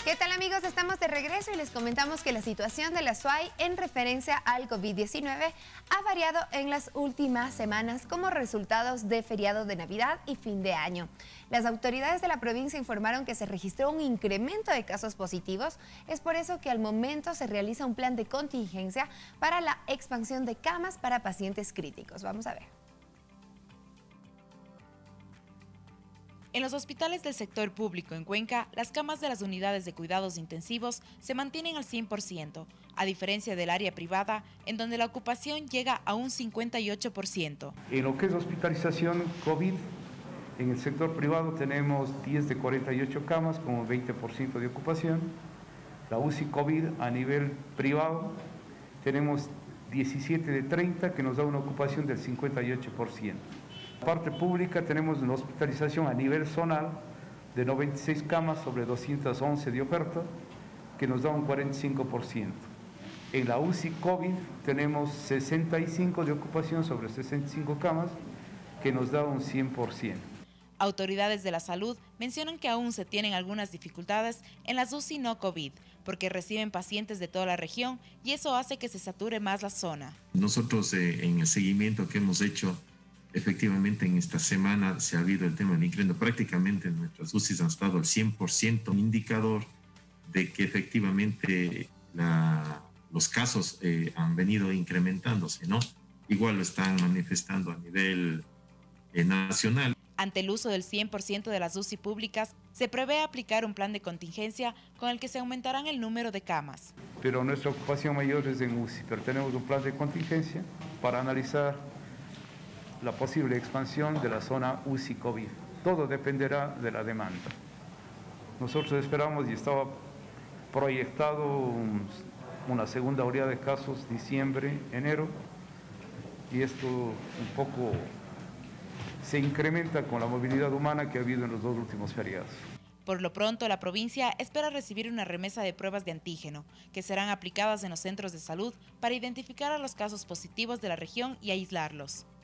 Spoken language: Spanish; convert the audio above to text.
¿Qué tal, amigos? Estamos de regreso y les comentamos que la situación de la SUAY en referencia al COVID-19 ha variado en las últimas semanas como resultados de feriado de Navidad y fin de año. Las autoridades de la provincia informaron que se registró un incremento de casos positivos. Es por eso que al momento se realiza un plan de contingencia para la expansión de camas para pacientes críticos. Vamos a ver. En los hospitales del sector público en Cuenca, las camas de las unidades de cuidados intensivos se mantienen al 100%, a diferencia del área privada, en donde la ocupación llega a un 58%. En lo que es hospitalización COVID, en el sector privado tenemos 10 de 48 camas con un 20% de ocupación. La UCI COVID a nivel privado tenemos 17 de 30 que nos da una ocupación del 58%. En la parte pública tenemos una hospitalización a nivel zonal de 96 camas sobre 211 de oferta, que nos da un 45%. En la UCI COVID tenemos 65 de ocupación sobre 65 camas, que nos da un 100%. Autoridades de la salud mencionan que aún se tienen algunas dificultades en las UCI no COVID, porque reciben pacientes de toda la región y eso hace que se sature más la zona. Nosotros en el seguimiento que hemos hecho, efectivamente, en esta semana se ha habido el tema del incremento. Prácticamente nuestras UCIs han estado al 100%, un indicador de que efectivamente los casos han venido incrementándose, ¿no? Igual lo están manifestando a nivel nacional. Ante el uso del 100% de las UCI públicas, se prevé aplicar un plan de contingencia con el que se aumentarán el número de camas. Pero nuestra ocupación mayor es en UCI, pero tenemos un plan de contingencia para analizar la posible expansión de la zona UCI COVID. Todo dependerá de la demanda. Nosotros esperamos y estaba proyectado una segunda oleada de casos diciembre, enero, y esto un poco se incrementa con la movilidad humana que ha habido en los dos últimos feriados. Por lo pronto, la provincia espera recibir una remesa de pruebas de antígeno, que serán aplicadas en los centros de salud para identificar a los casos positivos de la región y aislarlos.